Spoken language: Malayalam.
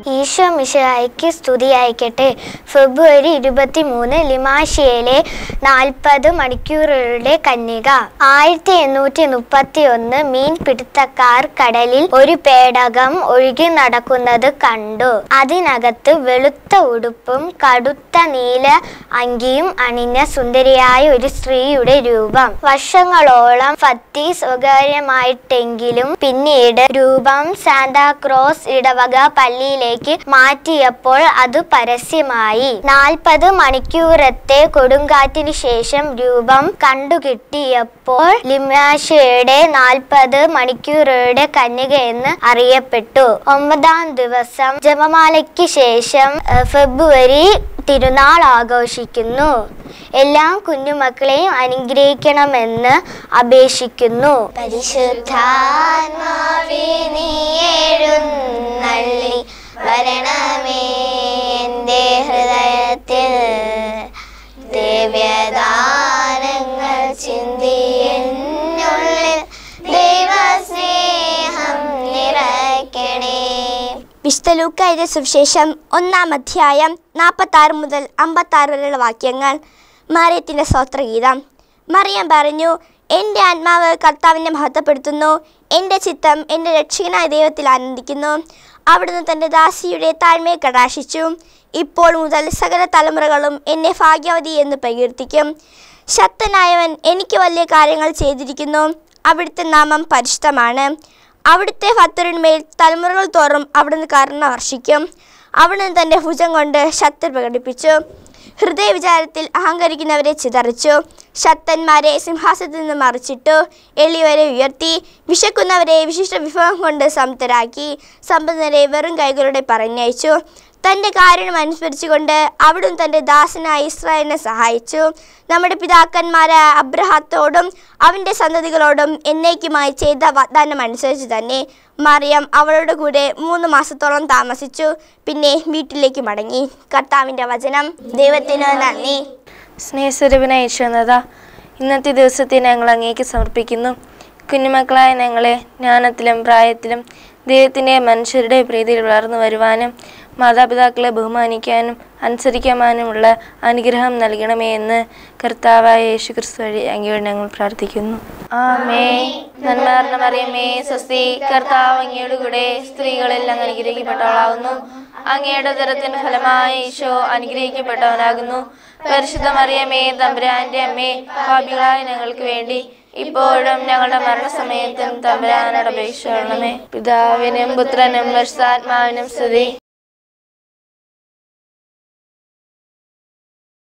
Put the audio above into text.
ഈശോ മിശിഹായ്ക്ക് സ്തുതിയായിരിക്കട്ടെ. ഫെബ്രുവരി 23 ലിമാഷ്യയിലെ 40 മണിക്കൂറുകളുടെ കന്യക. 1831 മീൻപിടുത്തക്കാർ കടലിൽ ഒരു പേടകം ഒഴുകി നടക്കുന്നത് കണ്ടു. അതിനകത്ത് വെളുത്ത ഉടുപ്പും കടുത്ത നീല അങ്കിയും അണിഞ്ഞ സുന്ദരിയായ ഒരു സ്ത്രീയുടെ രൂപം. വർഷങ്ങളോളം ഫത്തി സ്വകാര്യമായിട്ടെങ്കിലും പിന്നീട് രൂപം സാന്താക്രോസ് ഇടവക പള്ളിയിലേക്ക് മാറ്റിയപ്പോൾ അത് പരസ്യമായി. 40 മണിക്കൂറത്തെ കൊടുങ്കാറ്റിന് ശേഷം രൂപം കണ്ടുകിട്ടിയപ്പോൾ ലിമാഷ്യയുടെ 40 മണിക്കൂറുകളുടെ കന്യക എന്ന് അറിയപ്പെട്ടു. 9ാം ദിവസം ജപമാലയ്ക്ക് ശേഷം ഫെബ്രുവരി തിരുനാൾ ആഘോഷിക്കുന്നു. എല്ലാ കുഞ്ഞുമക്കളെയും അനുഗ്രഹിക്കണമെന്ന് അപേക്ഷിക്കുന്നു. പരിശുദ്ധാത്മാവേ നീ എഴുന്നള്ളി വരണമേ എൻ്റെ ഹൃദയത്തിൽ, ദിവ്യദാനങ്ങൾ ചിന്തി എന്നുള്ളിൽ ദൈവസ്നേഹം നിറയ്ക്കണേ. വിശുദ്ധ ലൂക്കായുടെ സുവിശേഷം 1-ാം അധ്യായം 46 മുതൽ 56 വരെയുള്ള വാക്യങ്ങൾ. മറിയത്തിൻ്റെ സ്തോത്രഗീതം. മറിയം പറഞ്ഞു, എൻ്റെ ആത്മാവ് കർത്താവിനെ മഹത്വപ്പെടുത്തുന്നു, എൻ്റെ ചിത്തം എൻ്റെ രക്ഷകനായ ദൈവത്തിൽ ആനന്ദിക്കുന്നു. അവിടുന്ന് തൻ്റെ ദാസിയുടെ താഴ്മയെ കടാക്ഷിച്ചു. ഇപ്പോൾ മുതൽ സകല തലമുറകളും എന്നെ ഭാഗ്യവതി എന്ന് പ്രകീർത്തിക്കും. ശക്തനായവൻ എനിക്ക് വലിയ കാര്യങ്ങൾ ചെയ്തിരിക്കുന്നു. അവിടുത്തെ നാമം പരിശുദ്ധമാണ്. അവിടുത്തെ ഭക്തരിന്മേൽ തലമുറകൾ തോറും അവിടുന്ന് കരുണ വർഷിക്കും. അവിടുന്ന് തൻ്റെ ഭുജം കൊണ്ട് ശക്തി പ്രകടിപ്പിച്ചു. ഹൃദയവിചാരത്തിൽ അഹങ്കരിക്കുന്നവരെ ചിതറിച്ചു. ശക്തന്മാരെ സിംഹാസനത്തിൽ നിന്ന് മറിച്ചിട്ടു. എളിയവരെ ഉയർത്തി. വിശക്കുന്നവരെ വിശിഷ്ട വിഭവം കൊണ്ട് സംതൃപ്തരാക്കി. സമ്പന്നരെ വെറും കൈകളുടെ പറഞ്ഞയച്ചു. തൻ്റെ കാരുണ്യം അനുസ്മരിച്ചുകൊണ്ട് അവിടുന്ന് തൻ്റെ ദാസനായ ഇസ്രായേലിനെ സഹായിച്ചു. നമ്മുടെ പിതാക്കന്മാരായ അബ്രഹാത്തോടും അവൻ്റെ സന്തതികളോടും എന്നേക്കുമായി ചെയ്ത വാഗ്ദാനം അനുസരിച്ച് തന്നെ മറിയം അവളുടെ കൂടെ 3 മാസത്തോളം താമസിച്ചു. പിന്നെ വീട്ടിലേക്ക് മടങ്ങി. കർത്താവിൻ്റെ വചനം. ദൈവത്തിന് നന്ദി. സ്നേഹസ്വരൂപനായ ഈശോനാഥാ, ഇന്നത്തെ ദിവസത്തെ ഞങ്ങൾ അങ്ങേക്ക് സമർപ്പിക്കുന്നു. കുഞ്ഞുമക്കളായ ഞങ്ങളെ ജ്ഞാനത്തിലും പ്രായത്തിലും ദൈവത്തിൻ്റെ മനുഷ്യരുടെ പ്രീതിയിൽ വളർന്നു വരുവാനും മാതാപിതാക്കളെ ബഹുമാനിക്കാനും അനുസരിക്കാനുമുള്ള അനുഗ്രഹം നൽകണമേ എന്ന് കർത്താവായ യേശു ക്രിസ്തു വഴി അങ്ങയോട് ഞങ്ങൾ പ്രാർത്ഥിക്കുന്നു. ആമേൻ. നന്മ മറിയമേ സ്വസ്തി, കർത്താവ് അങ്ങയുടെ കൂടെ സ്ത്രീകളിൽ അങ്ങ് അനുഗ്രഹിക്കപ്പെട്ടവളാകുന്നു. അങ്ങയുടെ ഉദരത്തിൻ്റെ ഫലമായ ഈശോ അനുഗ്രഹിക്കപ്പെട്ടവനാകുന്നു. പരിശുദ്ധ മറിയമേ തമ്പുരാന്റെ അമ്മേ, പാപികളായ ഞങ്ങൾക്ക് വേണ്ടി ഇപ്പോഴും ഞങ്ങളുടെ മരണസമയത്തും തമ്പുരാനോട് അപേക്ഷിക്കണമേ. പിതാവിനും പുത്രനും പരിശുദ്ധാത്മാവിനും സ്തുതി.